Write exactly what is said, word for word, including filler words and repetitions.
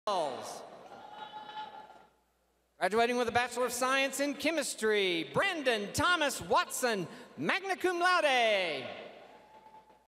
Graduating with a Bachelor of Science in Chemistry, Brandon Thomas Watson, magna cum laude.